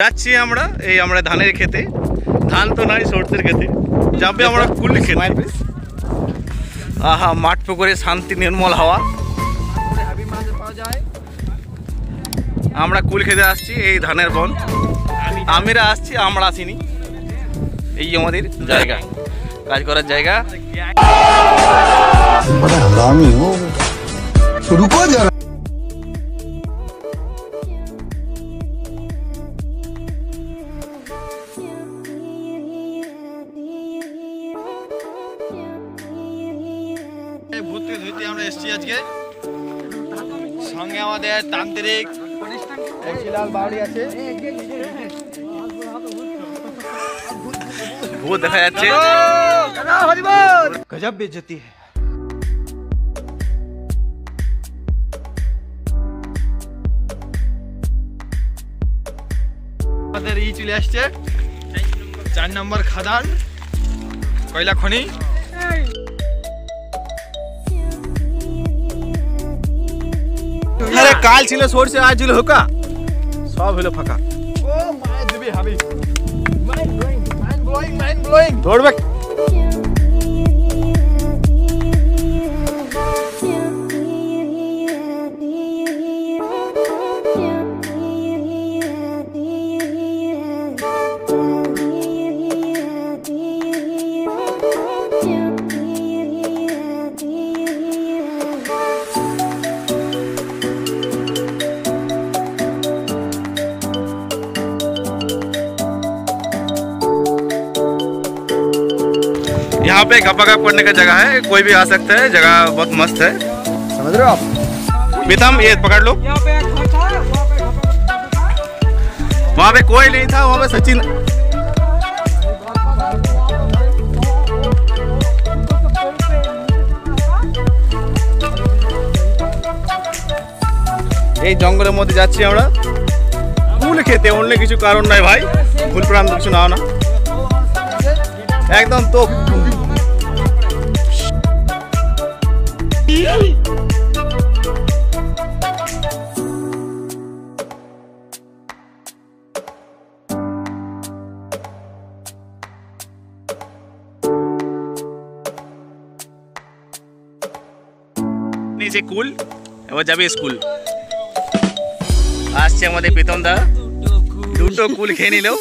যাচ্ছি আমরা এই আমরা ধানের খেতে, ধান তো নাই সরষের খেতে, যাবে আমরা কুল খেতে। আহা, মাঠ পুকুরে শান্তি নির্মল হাওয়া। আমরা কুল খেতে আসছি এই ধানের বন। আমিরা আসছি, আমরা আসিনি। এই আমাদের জায়গা, কাজ করার জায়গা। ভূতে ধুইতে আমরা এসেছি আজকে, সঙ্গে আমাদের তান্ত্রিক বাউরি আছে। ভূত দেখা যাচ্ছে, গজব বেজতি। আমাদের এই চলে আসছে 4 নম্বর খাদান, কয়লা খনি। আরে কাল ছিল সরষে, আজ ছিল হোকা, সব হলো ফাঁকা। ও মাই দিবি হাবি, মাইন্ড ব্লোয়িং ধরবে। यहाँ पे गप्पा गप करने का जगह है, कोई भी आ सकता है, जगह बहुत मस्त है, समझ रहे हो आप। प्रीतम ये पकड़ लो। वहाँ पे कोई नहीं था, वहाँ पे सचिन। এই জঙ্গলের মধ্যে যাচ্ছি আমরা কুল খেতে, অন্য কিছু কারণ নাই ভাই, ভুল প্রান্ত কিছু নাও না, একদম তো। নিচে কুল, এবার যাবে স্কুল। আসছে আমাদের প্রীতম দা, দুটো কুল খেয়ে নিল।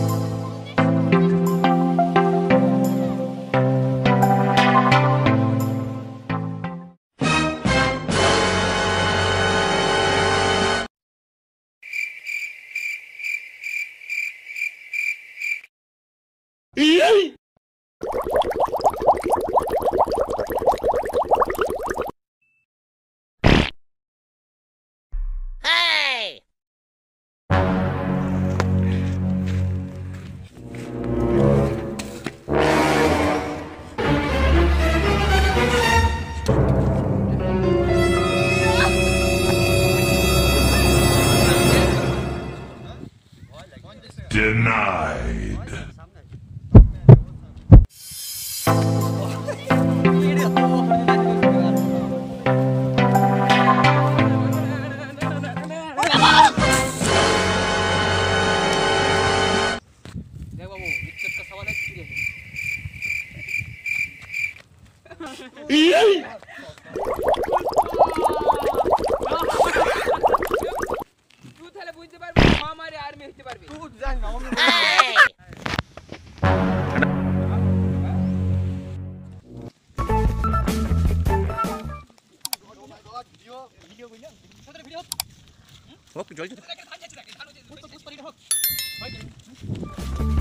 Denied. হোক জল